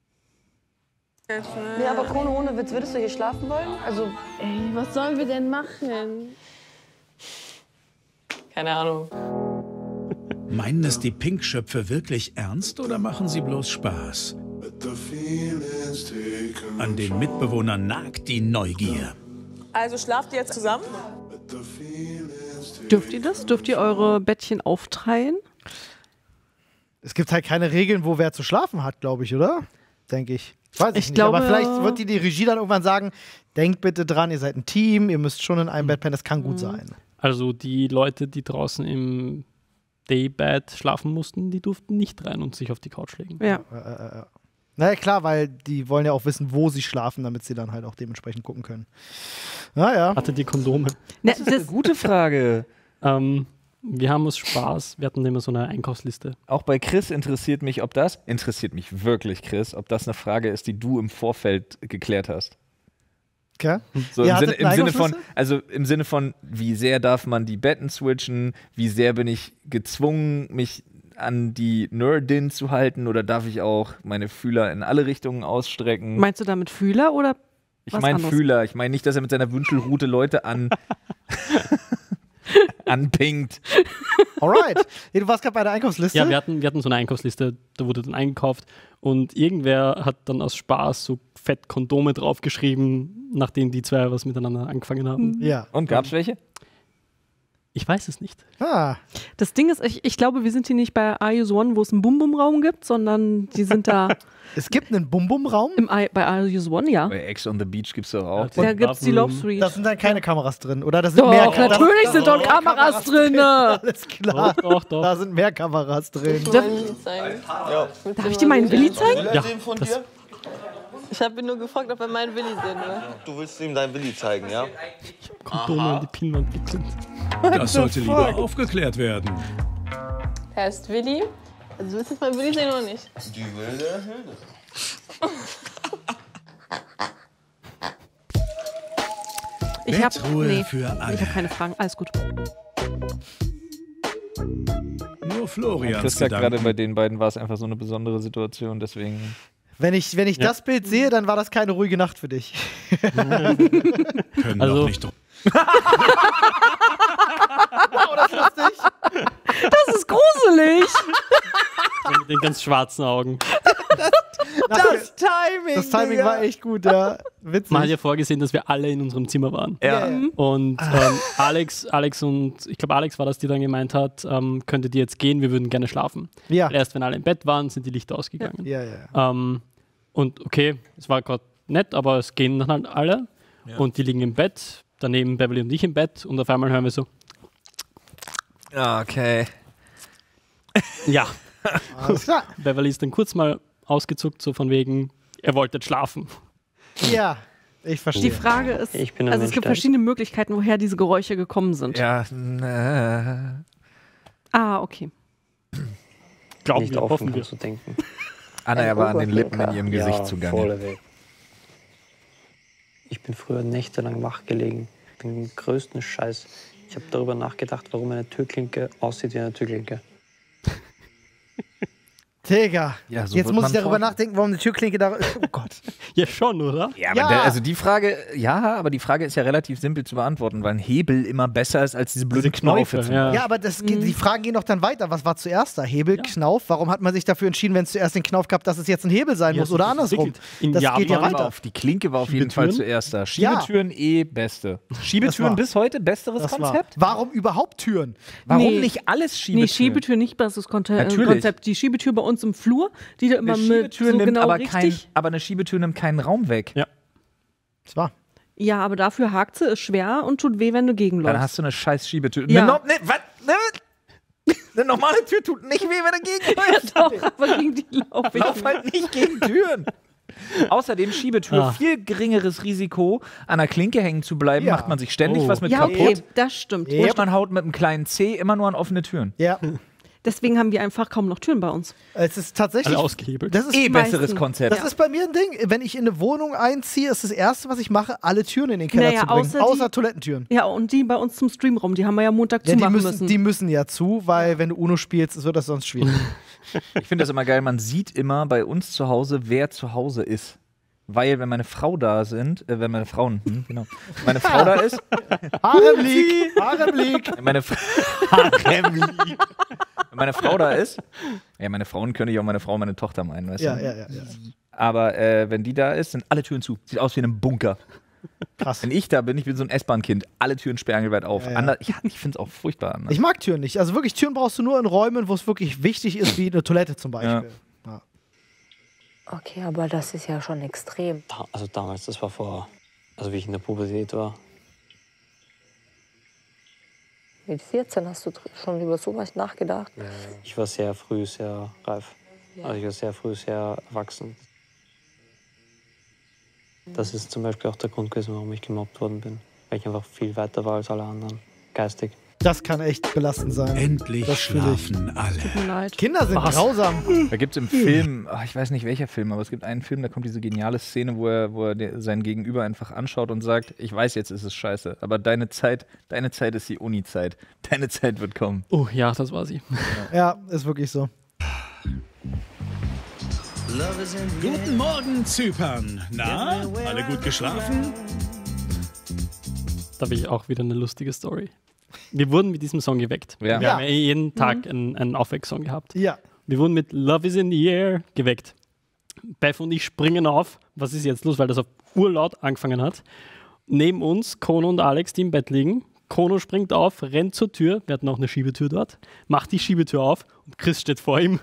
Nee, aber Krone, ohne Witz, würdest du hier schlafen wollen? Also, Ey, was sollen wir denn machen? Keine Ahnung. Meinen es die Pinkschöpfe wirklich ernst oder machen sie bloß Spaß? An den Mitbewohnern nagt die Neugier. Also schlaft ihr jetzt zusammen? Dürft ihr das? Dürft ihr eure Bettchen aufteilen? Es gibt halt keine Regeln, wo wer zu schlafen hat, glaube ich, oder? Denke ich. Weiß ich, Ich nicht. glaube- Aber vielleicht wird die, die Regie dann irgendwann sagen, denkt bitte dran, ihr seid ein Team, ihr müsst schon in einem Bett pennen, das kann gut sein. Also die Leute, die draußen im Daybed schlafen mussten, die durften nicht rein und sich auf die Couch legen. Ja. Äh, äh, äh. Na ja, klar, weil die wollen ja auch wissen, wo sie schlafen, damit sie dann halt auch dementsprechend gucken können. Naja. Hatte die Kondome? Ne, Das ist eine gute Frage. Ähm, wir haben uns Spaß. Wir hatten immer so eine Einkaufsliste. Auch bei Chris interessiert mich, ob das, interessiert mich wirklich, Chris, ob das eine Frage ist, die du im Vorfeld geklärt hast. Okay. So Ihr im, hattet Sinne, im eine Sinne von, Einkaufsliste? also im Sinne von, wie sehr darf man die Betten switchen, wie sehr bin ich gezwungen, mich an die Nerdin zu halten oder darf ich auch meine Fühler in alle Richtungen ausstrecken? Meinst du damit Fühler oder Ich was meine anderes? Fühler, ich meine nicht, dass er mit seiner Wünschelrute Leute an anpinkt. Alright. Nee, du warst gerade bei der Einkaufsliste? Ja, wir hatten, wir hatten so eine Einkaufsliste, da wurde dann eingekauft und irgendwer hat dann aus Spaß so fett Kondome draufgeschrieben, nachdem die zwei was miteinander angefangen haben. Ja. Und gab's welche? Ich weiß es nicht. Ah. Das Ding ist, ich, ich glaube, wir sind hier nicht bei I U S One, wo es einen Bum-Bum-Raum gibt, sondern die sind da. Es gibt einen Bum-Bum-Raum? Im I, bei I U S One, ja. Bei Ex on the Beach gibt's doch auch. Da gibt's die Love Suite. Da sind dann keine Kameras drin, oder? Da sind Doch, mehr natürlich da sind doch Kameras drin. Alles klar. Doch, doch, doch. Da sind mehr Kameras drin. Darf Darf ich dir meinen Willi zeigen? Ja, das Ich habe ihn nur gefragt, ob er meinen Willi sehen will. Du willst ihm deinen Willi zeigen, ja? Kondome an die Pinnwand geklemmt. Das sollte lieber aufgeklärt werden. Er ist Willi. Also du willst jetzt meinen Willi sehen oder nicht? Die wilde Hilde. Ich habe Bettruhe nee, für alle. ich habe keine Fragen. Alles gut. Nur Florians Chris sagt gerade, Gedanken. bei den beiden war es einfach so eine besondere Situation, deswegen. Wenn ich, wenn ich Ja. das Bild sehe, dann war das keine ruhige Nacht für dich. Können Also- doch nicht. Wow, das ist lustig. Das ist gruselig. Mit den ganz schwarzen Augen. Das Timing! Das Timing Digga. war echt gut, ja. Witzig. Man hat ja vorgesehen, dass wir alle in unserem Zimmer waren. Ja. Und ähm, Alex, Alex und ich glaube Alex war das, die dann gemeint hat, ähm, könntet ihr jetzt gehen, wir würden gerne schlafen. Ja. Weil erst wenn alle im Bett waren, sind die Lichter ausgegangen. Ja, ja, ja. Ähm, und okay, es war gerade nett, aber es gehen dann halt alle. Ja. Und die liegen im Bett, daneben Beverly und ich im Bett und auf einmal hören wir so, Okay. ja. Alles klar. Beverly ist dann kurz mal ausgezuckt, so von wegen, er wollte schlafen. Ja, ich verstehe. Die Frage ist, Ich bin ein also es Mensch, gibt der- verschiedene Möglichkeiten, woher diese Geräusche gekommen sind. Ja, ne. Ah, okay. Glauben Nicht wir, offen hoffen wir. kannst du denken. Anna, er war an den Lippen in ihrem Ja, Gesicht zugange. volleweg. Ich bin früher nächtelang wach gelegen. Den größten Scheiß. Ich habe darüber nachgedacht, warum eine Türklinke aussieht wie eine Türklinke. Digga, Ja, so jetzt wird muss man ich darüber vor- nachdenken, warum eine Türklinke da. Oh Gott. Ja, schon, oder? Ja, aber Ja. Der, also die Frage, ja, aber die Frage ist ja relativ simpel zu beantworten, weil ein Hebel immer besser ist als diese blöden Diese Knöpfe, Knöpfe. ja. Ja, aber das, geht- die Fragen gehen doch dann weiter. Was war zuerst da? Hebel, Knauf? Warum hat man sich dafür entschieden, wenn es zuerst den Knauf gab, dass es jetzt ein Hebel sein Ja, muss so oder ist es andersrum? entwickelt. In Das Japan geht ja war weiter. Auf die Klinke war auf jeden Fall Schiebetüren? zuerst da. Schiebetüren eh beste. Schiebetüren war- bis heute besseres Das war. Konzept? Warum überhaupt Türen? Warum Nee. nicht alles Nee, Schiebetüren? Schiebetür nicht besseres Konte äh, Natürlich. Konzept. Die Schiebetür bei uns im Flur, die da immer Eine mit Schiebetür so nimmt genau aber richtig. kein, aber eine Schiebetür nimmt keinen Raum weg. Ja. Das war. Ja, aber dafür hakt sie, ist schwer und tut weh, wenn du gegenläufst. Dann hast du eine scheiß Schiebetür. Ja. Ne, no, ne, was? Ne? Eine normale Tür tut nicht weh, wenn du gegenläufst. Doch, aber gegen die laufe ich Lauf halt nicht gegen Türen. Außerdem Schiebetür, Ah. viel geringeres Risiko, an der Klinke hängen zu bleiben, Ja. macht man sich ständig Oh. was mit Ja, kaputt. okay, das stimmt. Ja. Und man haut mit einem kleinen C immer nur an offene Türen. Ja. Deswegen haben wir einfach kaum noch Türen bei uns. Es ist tatsächlich. Alle ausgehebelt. Das ist Eh meisten. besseres Konzept. Das ist bei mir ein Ding. Wenn ich in eine Wohnung einziehe, ist das Erste, was ich mache, alle Türen in den Keller Naja, zu bringen. außer Außer, die- Toilettentüren. Ja, und die bei uns zum Streamraum, die haben wir ja Montag Ja, die, zumachen müssen, müssen. die müssen ja zu, weil wenn du Uno spielst, wird das sonst schwierig. Ich finde das immer geil, man sieht immer bei uns zu Hause, wer zu Hause ist. Weil, wenn meine Frau da sind, äh, wenn meine Frauen, hm, genau, meine Frau da ist, Haremlieg, Haremlieg. meine, F Haremlieg. Wenn meine Frau da ist, ja, meine Frauen könnte ich auch meine Frau und meine Tochter meinen, weißt Ja, du? ja, ja, ja. Aber äh, wenn die da ist, sind alle Türen zu. Sieht aus wie in einem Bunker. Krass. Wenn ich da bin, ich bin so ein S-Bahn-Kind, alle Türen sperrangelweit auf. Ja, ja. Ander, ich ich finde es auch furchtbar anders. Ich mag Türen nicht. Also wirklich, Türen brauchst du nur in Räumen, wo es wirklich wichtig ist, wie eine Toilette zum Beispiel. Ja. Okay, aber das ist ja schon extrem. Da, also damals, das war vor, also wie ich in der Pubertät war. Mit vierzehn hast du dr- schon über sowas nachgedacht? Ich war sehr früh sehr reif. Ja. Also ich war sehr früh sehr erwachsen. Das ist zum Beispiel auch der Grund gewesen, warum ich gemobbt worden bin. Weil ich einfach viel weiter war als alle anderen, geistig. Das kann echt belastend sein. Endlich Das fühle ich. schlafen alle. Tut mir leid. Kinder sind Was? grausam. Da gibt es im Film, ach, ich weiß nicht welcher Film, aber es gibt einen Film, da kommt diese geniale Szene, wo er, wo er der, sein Gegenüber einfach anschaut und sagt, ich weiß, jetzt ist es scheiße, aber deine Zeit, deine Zeit ist die Uni-Zeit. Deine Zeit wird kommen. Oh ja, das war sie. Ja, ist wirklich so. Guten Morgen, Zypern. Na, alle gut geschlafen? Da habe ich auch wieder eine lustige Story. Wir wurden mit diesem Song geweckt. Ja. Wir Ja. haben ja eh jeden Tag Mhm. einen, einen Aufwecksong gehabt. Ja. Wir wurden mit Love is in the Air geweckt. Beth und ich springen auf. Was ist jetzt los? Weil das auf urlaut angefangen hat. Neben uns Kono und Alex, die im Bett liegen. Kono springt auf, rennt zur Tür. Wir hatten auch eine Schiebetür dort. Macht die Schiebetür auf und Chris steht vor ihm.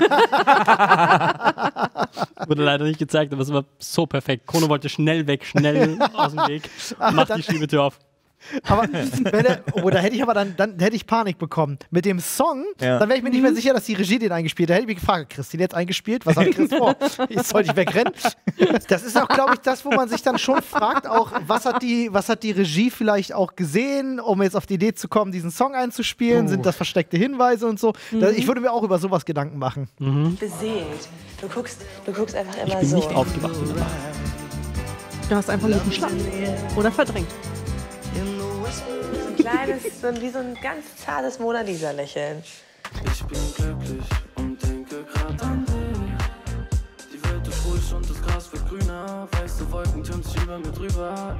Wurde leider nicht gezeigt, aber es war so perfekt. Kono wollte schnell weg, schnell aus dem Weg. Macht die Schiebetür auf. Aber wenn er, oh, da hätte ich aber dann, dann hätte ich Panik bekommen. Mit dem Song, Ja. dann wäre ich mir nicht mehr sicher, dass die Regie den eingespielt hat. Da hätte ich mich gefragt, Christine jetzt eingespielt? Was hat Chris vor? Jetzt soll ich wegrennen? Das ist auch, glaube ich, das, wo man sich dann schon fragt, auch, was hat die, was hat die Regie vielleicht auch gesehen, um jetzt auf die Idee zu kommen, diesen Song einzuspielen? Oh. Sind das versteckte Hinweise und so? Mhm. Da, ich würde mir auch über sowas Gedanken machen. Mhm. Beseelt. Du guckst, du guckst einfach immer Ich bin so. nicht aufgewacht in der Nacht. Du hast einfach einen guten Schlaf. Oder verdrängt. Ein kleines, so, wie so ein ganz zartes Mona Lisa-Lächeln. Ich bin glücklich und denke grad an dich. Die Welt ist ruhig und das Gras wird grüner. Weiße Wolken türmen sich über mir drüber.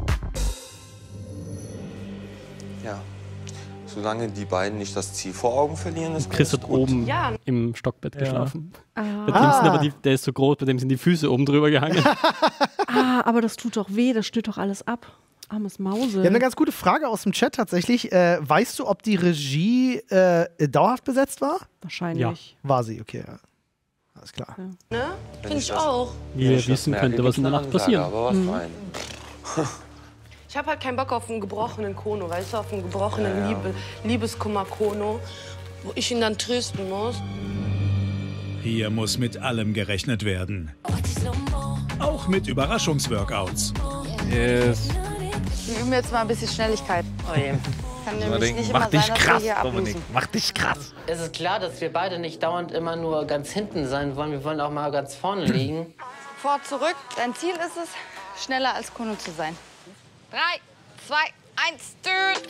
Ja. Solange die beiden nicht das Ziel vor Augen verlieren, ist Chris alles hat gut. oben Ja. im Stockbett Ja. geschlafen. Ah. Bei dem sind aber die, der ist so groß, bei dem sind die Füße oben drüber gehangen. Ah, aber das tut doch weh, das stört doch alles ab. Armes Mausel. Wir haben eine ganz gute Frage aus dem Chat tatsächlich. Äh, weißt du, ob die Regie äh, dauerhaft besetzt war? Wahrscheinlich. War sie, okay. Ja. Alles klar. Ne? Wenn Finde ich das- auch. Wie wenn ihr ich das wissen merke, könnte, was gibt's in der eine Nacht Ansage, passieren. Aber was Mhm. fein. Ich habe halt keinen Bock auf einen gebrochenen Kono, weißt du, auf einen gebrochenen Ja, ja. Liebe, Liebeskummer-Kono, wo ich ihn dann trösten muss. Hier muss mit allem gerechnet werden. Auch mit Überraschungsworkouts. Yes. Wir üben jetzt mal ein bisschen Schnelligkeit. Oh je. Kann Mal nämlich denken, nicht mach immer dich sein, dass krass, wir hier Dominik. ablosen. Mach dich krass. Es ist klar, dass wir beide nicht dauernd immer nur ganz hinten sein wollen. Wir wollen auch mal ganz vorne liegen. Vor, zurück. Dein Ziel ist es, schneller als Kono zu sein. Drei, zwei, eins, düt.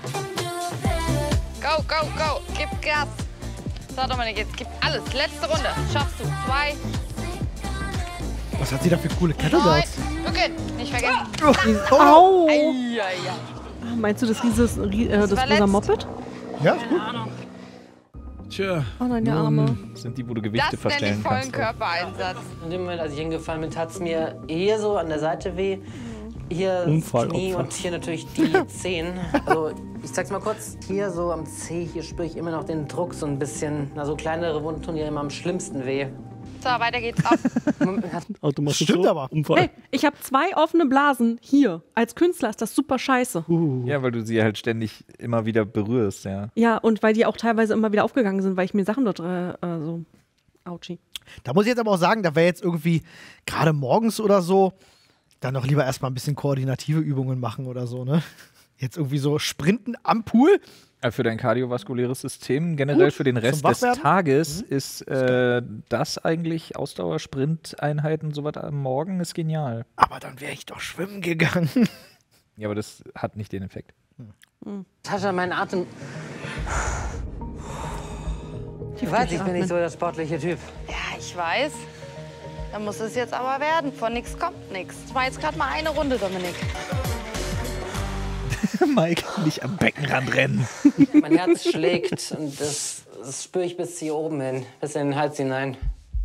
Go, go, go. Gib Gas. So, Dominik, jetzt gib alles. Letzte Runde. Schaffst du. Zwei, Was hat sie da für coole neun. Kettlebells? Rücken. Nicht vergessen. Oh. Au! Eieiei. Ah, meinst du das, Rieses, Rie- äh, das war rosa letzt. Moped? Ja, ist gut. Tja, Oh nein, der Arme. Nun sind die, wo du Gewichte Das nenne ich verstellen vollen kannst. Körpereinsatz. In dem Moment, als ich hingefallen bin, tat es mir hier so an der Seite weh. Hier das Unfallopfer. Knie und hier natürlich die Zehen. Also, ich zeig's mal kurz. Hier so am Zeh, hier spüre ich immer noch den Druck so ein bisschen. Na, so kleinere Wunden tun ja immer am schlimmsten weh. So, weiter geht's auf. Oh, du machst Stimmt so aber. Unfall. Hey, ich habe zwei offene Blasen hier. Als Künstler ist das super scheiße. Uh. Ja, weil du sie halt ständig immer wieder berührst, ja. Ja, und weil die auch teilweise immer wieder aufgegangen sind, weil ich mir Sachen dort äh, äh, so. Autschi. Da muss ich jetzt aber auch sagen, da wäre jetzt irgendwie gerade morgens oder so, dann doch lieber erstmal ein bisschen koordinative Übungen machen oder so, ne? Jetzt irgendwie so sprinten am Pool. Äh, Für dein kardiovaskuläres System, generell Gut, für den Rest zum des Wachwerden. Tages, ist äh, das eigentlich Ausdauersprinteinheiten, sowas am Morgen ist genial. Aber dann wäre ich doch schwimmen gegangen. Ja, aber das hat nicht den Effekt. Tascha, mein Atem. Ich weiß, ich bin nicht so der sportliche Typ. Ja, ich weiß. Dann muss es jetzt aber werden. Von nichts kommt nichts. Das war jetzt gerade mal eine Runde, Dominik. Mike, nicht am Beckenrand rennen. Mein Herz schlägt und das, das spüre ich bis hier oben hin, bis in den Hals hinein.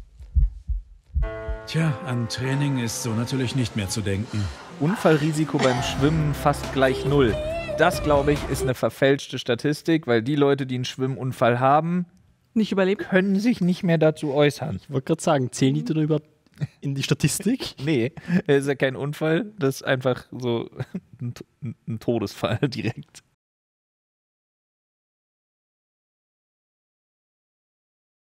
Tja, an Training ist so natürlich nicht mehr zu denken. Unfallrisiko beim Schwimmen fast gleich null. Das, glaube ich, ist eine verfälschte Statistik, weil die Leute, die einen Schwimmunfall haben, nicht überleben, können sich nicht mehr dazu äußern. Ich wollte gerade sagen, zählen die denn überhaupt in die Statistik? Nee, es ist ja kein Unfall, das ist einfach so ein, ein Todesfall direkt.